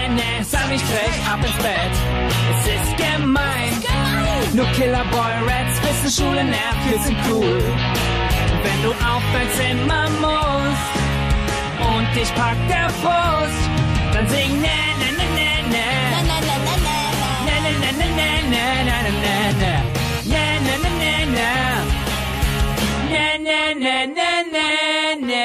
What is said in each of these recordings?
sag mich frech, ab ins Bett. Es ist gemein. Nur Killerboy Rats wissen, Schule nervt, wir sind cool. Wenn du auf dein Zimmer musst und dich packt der Frust, dann sing ne ne ne ne ne ne ne ne ne ne ne ne ne ne ne ne ne.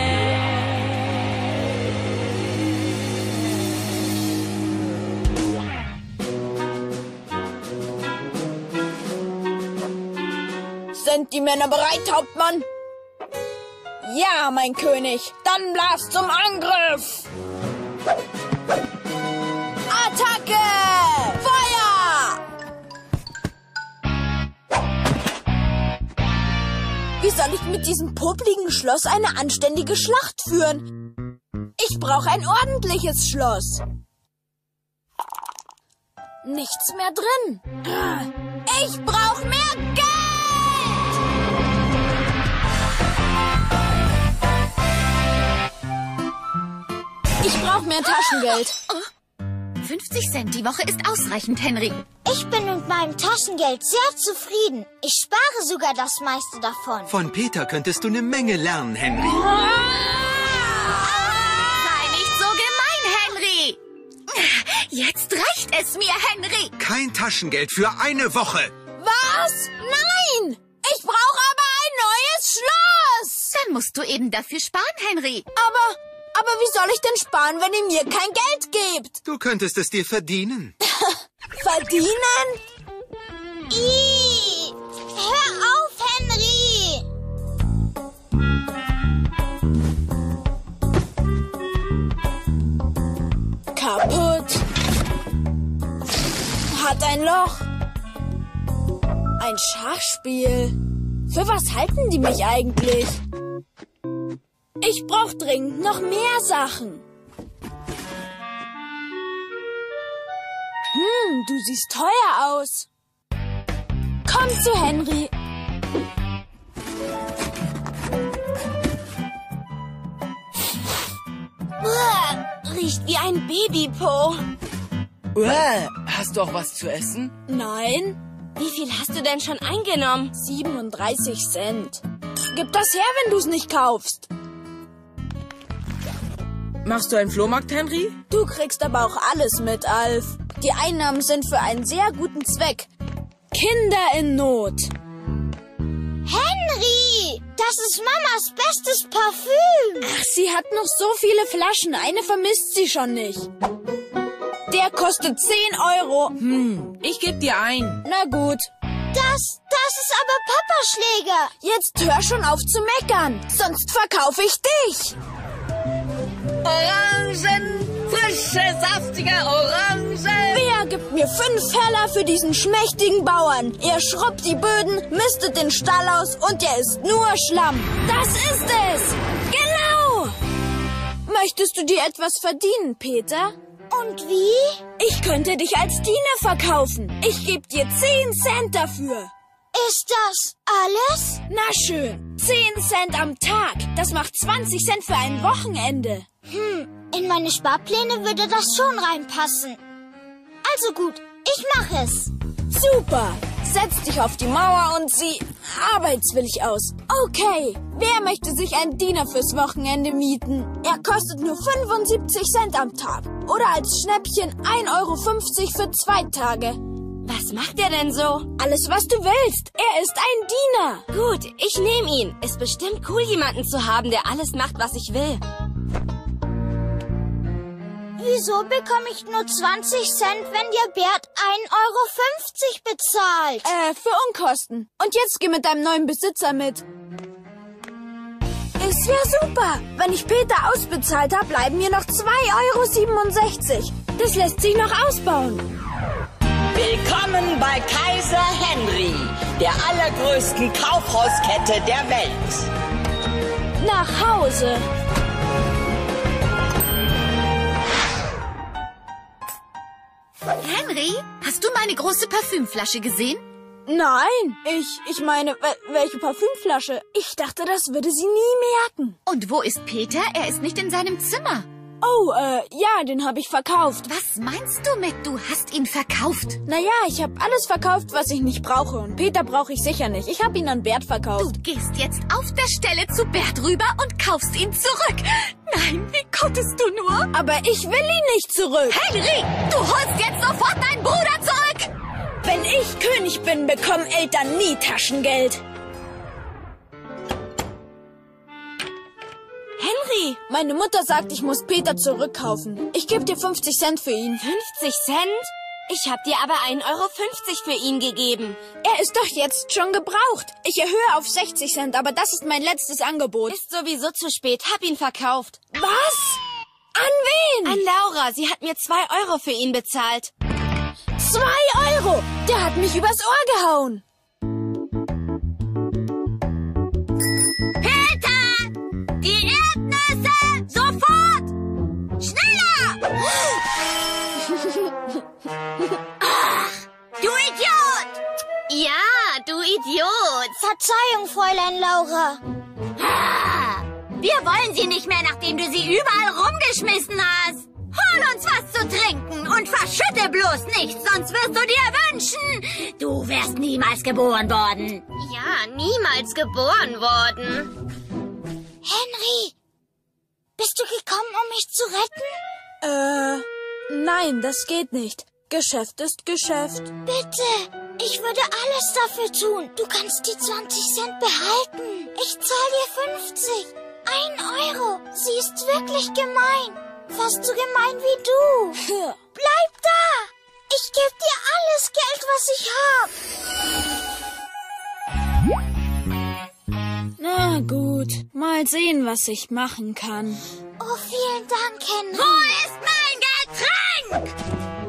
Sind die Männer bereit, Hauptmann? Ja, mein König. Dann blas zum Angriff. Attacke! Feuer! Wie soll ich mit diesem popligen Schloss eine anständige Schlacht führen? Ich brauche ein ordentliches Schloss. Nichts mehr drin. Ich brauche mehr Geld! Ich brauche mehr Taschengeld. 50 Cent die Woche ist ausreichend, Henry. Ich bin mit meinem Taschengeld sehr zufrieden. Ich spare sogar das meiste davon. Von Peter könntest du eine Menge lernen, Henry. Sei nicht so gemein, Henry. Jetzt reicht es mir, Henry. Kein Taschengeld für eine Woche. Was? Nein! Ich brauche aber ein neues Schloss! Dann musst du eben dafür sparen, Henry. Aber wie soll ich denn sparen, wenn ihr mir kein Geld gebt? Du könntest es dir verdienen. Verdienen? Ih, hör auf, Henry! Kaputt. Hat ein Loch. Ein Schachspiel. Für was halten die mich eigentlich? Ich brauche dringend noch mehr Sachen. Du siehst teuer aus. Komm zu Henry. Riecht wie ein Babypo. Hast du auch was zu essen? Nein. Wie viel hast du denn schon eingenommen? 37 Cent. Gib das her, wenn du es nicht kaufst. Machst du einen Flohmarkt, Henry? Du kriegst aber auch alles mit, Alf. Die Einnahmen sind für einen sehr guten Zweck. Kinder in Not. Henry, das ist Mamas bestes Parfüm. Ach, sie hat noch so viele Flaschen. Eine vermisst sie schon nicht. Der kostet 10 Euro. Ich geb dir ein. Na gut. Das ist aber Papas Schläger. Jetzt hör schon auf zu meckern. Sonst verkaufe ich dich. Orangen! Frische, saftige Orangen! Wer gibt mir 5 Heller für diesen schmächtigen Bauern? Er schrubbt die Böden, mistet den Stall aus und er ist nur Schlamm. Das ist es! Genau! Möchtest du dir etwas verdienen, Peter? Und wie? Ich könnte dich als Diener verkaufen. Ich gebe dir 10 Cent dafür. Ist das alles? Na schön, 10 Cent am Tag. Das macht 20 Cent für ein Wochenende. In meine Sparpläne würde das schon reinpassen. Also gut, ich mache es. Super. Setz dich auf die Mauer und sieh arbeitswillig aus. Okay, wer möchte sich einen Diener fürs Wochenende mieten? Er kostet nur 75 Cent am Tag. Oder als Schnäppchen 1,50 Euro für 2 Tage. Was macht er denn so? Alles, was du willst. Er ist ein Diener. Gut, ich nehme ihn. Ist bestimmt cool, jemanden zu haben, der alles macht, was ich will. Wieso bekomme ich nur 20 Cent, wenn dir Bert 1,50 Euro bezahlt? Für Unkosten. Und jetzt geh mit deinem neuen Besitzer mit. Ist ja super. Wenn ich Peter ausbezahlt habe, bleiben mir noch 2,67 Euro. Das lässt sich noch ausbauen. Willkommen bei Kaiser Henry, der allergrößten Kaufhauskette der Welt. Nach Hause. Henry, hast du meine große Parfümflasche gesehen? Nein, ich meine, welche Parfümflasche? Ich dachte, das würde sie nie merken. Und wo ist Peter? Er ist nicht in seinem Zimmer. Oh, ja, den habe ich verkauft. Was meinst du mit, du hast ihn verkauft? Naja, ich habe alles verkauft, was ich nicht brauche. Und Peter brauche ich sicher nicht. Ich habe ihn an Bert Du verkauft. gehst jetzt auf der Stelle zu Bert rüber und kaufst ihn zurück. Nein, wie konntest du nur? Aber ich will ihn nicht zurück. Henry, du holst jetzt sofort deinen Bruder zurück. Wenn ich König bin, bekommen Eltern nie Taschengeld. Henry, meine Mutter sagt, ich muss Peter zurückkaufen. Ich gebe dir 50 Cent für ihn. 50 Cent? Ich hab dir aber 1,50 Euro für ihn gegeben. Er ist doch jetzt schon gebraucht. Ich erhöhe auf 60 Cent, aber das ist mein letztes Angebot. Ist sowieso zu spät. Hab ihn verkauft. Was? An wen? An Laura. Sie hat mir 2 Euro für ihn bezahlt. 2 Euro! Der hat mich übers Ohr gehauen. Peter! Die Erdnüsse! Sofort! Schneller! Ach, du Idiot! Ja, du Idiot. Verzeihung, Fräulein Laura. Ah, wir wollen sie nicht mehr, nachdem du sie überall rumgeschmissen hast. Hol uns was zu trinken und verschütte bloß nichts, sonst wirst du dir wünschen, du wärst niemals geboren worden. Ja, niemals geboren worden. Henry, bist du gekommen, um mich zu retten? Nein, das geht nicht. Geschäft ist Geschäft. Bitte, ich würde alles dafür tun. Du kannst die 20 Cent behalten. Ich zahle dir 50. 1 Euro. Sie ist wirklich gemein. Fast so gemein wie du. Bleib da. Ich gebe dir alles Geld, was ich hab. Na gut, mal sehen, was ich machen kann. Oh, vielen Dank, Henry. Wo ist mein Getränk?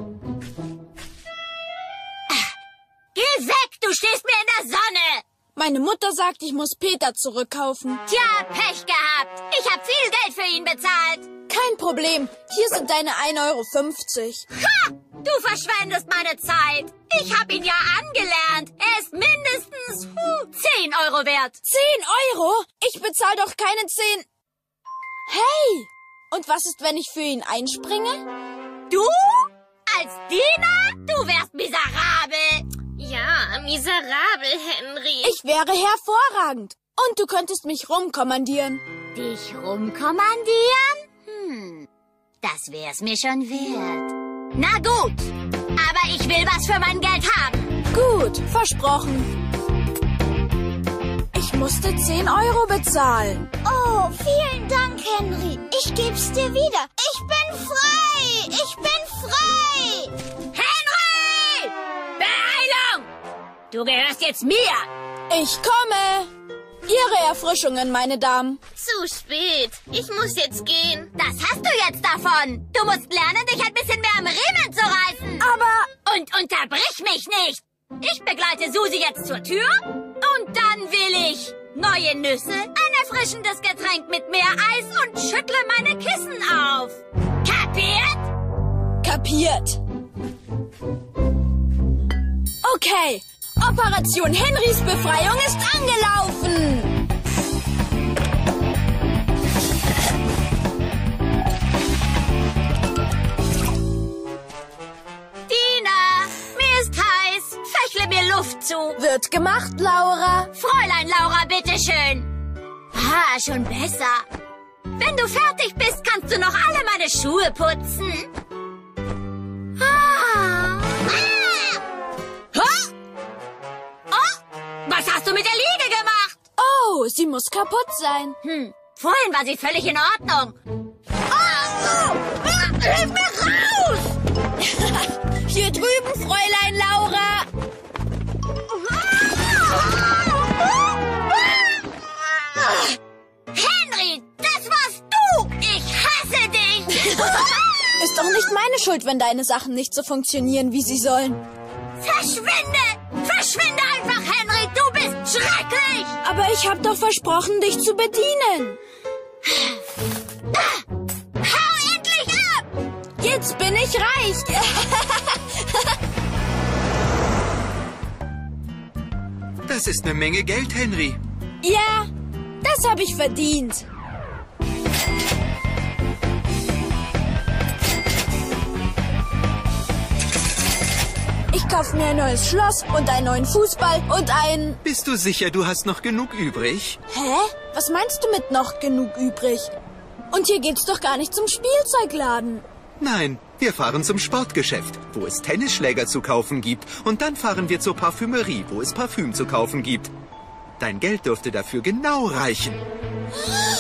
Geh weg, du stehst mir in der Sonne. Meine Mutter sagt, ich muss Peter zurückkaufen. Tja, Pech gehabt. Ich hab viel Geld für ihn bezahlt. Kein Problem. Hier sind deine 1,50 Euro. Ha! Du verschwendest meine Zeit. Ich hab ihn ja angelernt. Er ist mindestens 10 Euro wert. 10 Euro? Ich bezahle doch keine 10. Hey! Und was ist, wenn ich für ihn einspringe? Du? Als Diener? Du wärst miserabel. Ja, miserabel, Henry. Ich wäre hervorragend. Und du könntest mich rumkommandieren. Dich rumkommandieren? Das wär's mir schon wert. Na gut, aber ich will was für mein Geld haben. Gut, versprochen. Ich musste 10 Euro bezahlen. Oh, vielen Dank, Henry. Ich geb's dir wieder. Ich bin frei. Ich bin frei. Henry! Beeilung! Du gehörst jetzt mir. Ich komme. Ihre Erfrischungen, meine Damen. Zu spät. Ich muss jetzt gehen. Das hast du jetzt davon. Du musst lernen, dich ein bisschen mehr am Riemen zu reißen. Aber... Und unterbrich mich nicht. Ich begleite Susi jetzt zur Tür. Und dann will ich neue Nüsse, ein erfrischendes Getränk mit mehr Eis und schüttle meine Kissen auf. Kapiert? Kapiert. Okay. Operation Henrys Befreiung ist angelaufen. Dina, mir ist heiß. Fächle mir Luft zu. Wird gemacht, Laura. Fräulein Laura, bitteschön. Ah, schon besser. Wenn du fertig bist, kannst du noch alle meine Schuhe putzen. Ah. Was hast du mit der Liege gemacht? Oh, sie muss kaputt sein. Vorhin war sie völlig in Ordnung. Hilf mir raus! Hier drüben, Fräulein Laura. Henry, das warst du! Ich hasse dich! Ist doch nicht meine Schuld, wenn deine Sachen nicht so funktionieren, wie sie sollen. Verschwinde! Verschwinde einfach, Henry! Du bist schrecklich! Aber ich hab doch versprochen, dich zu bedienen. Hau endlich ab! Jetzt bin ich reich. Das ist eine Menge Geld, Henry. Ja, das habe ich verdient. Ich kaufe mir ein neues Schloss und einen neuen Fußball und ein... Bist du sicher, du hast noch genug übrig? Hä? Was meinst du mit noch genug übrig? Und hier geht's doch gar nicht zum Spielzeugladen. Nein, wir fahren zum Sportgeschäft, wo es Tennisschläger zu kaufen gibt. Und dann fahren wir zur Parfümerie, wo es Parfüm zu kaufen gibt. Dein Geld dürfte dafür genau reichen.